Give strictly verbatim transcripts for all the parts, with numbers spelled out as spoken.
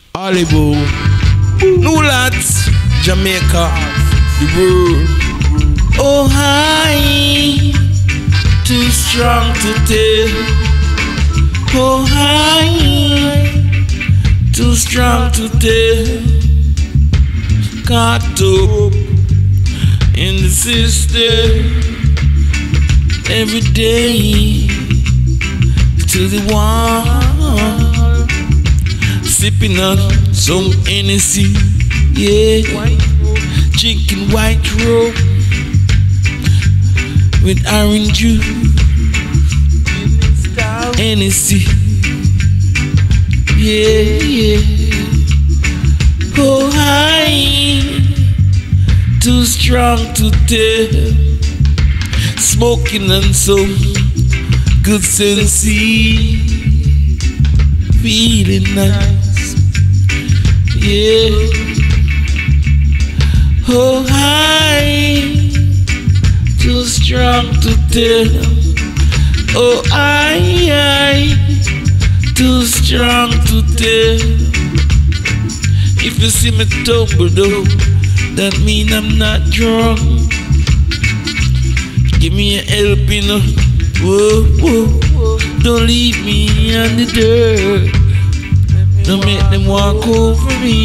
Hollywood, New Lads, Jamaica, the world. Oh, I too strong to tell. Oh, I too strong to tell. Caught up in the system every day to the wall, sipping on some Hennessy, yeah, drinking white rum with orange juice, Hennessy, yeah, yeah. Oh, I too strong to tell, smoking on some good sense, feeling nice, yeah. Oh, I too strong to tell. Oh, I, I too strong to tell. If you see me tumble though, that mean I'm not drunk. Give me a helping, whoa, whoa. Don't leave me on the dirt. Don't make them walk over me.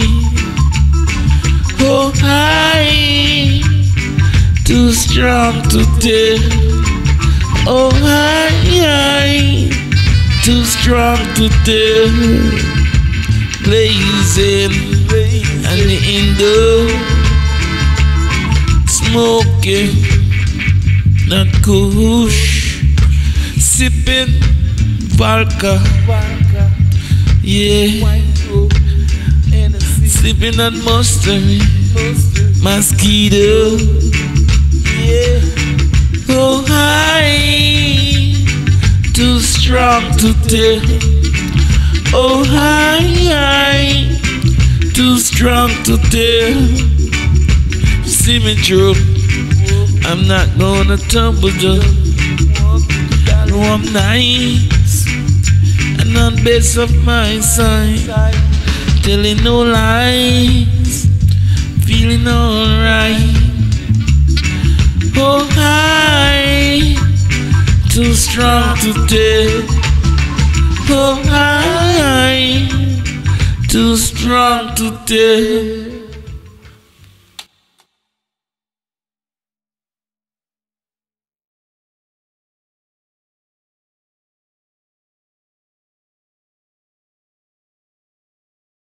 Oh, I too strong to tell. Oh, I, I too strong to tell. Blazing and the Indo, smoking, not kush, sipping vodka, yeah, sipping on mustard, mosquito, yeah. Oh, I too strong to tell. Oh, I, I too strong to tell. See me through, I'm not gonna tumble down. No, I'm nice and on best of my side, telling no lies, feeling alright. Oh, I too strong to tell. Oh, I too strong to tell.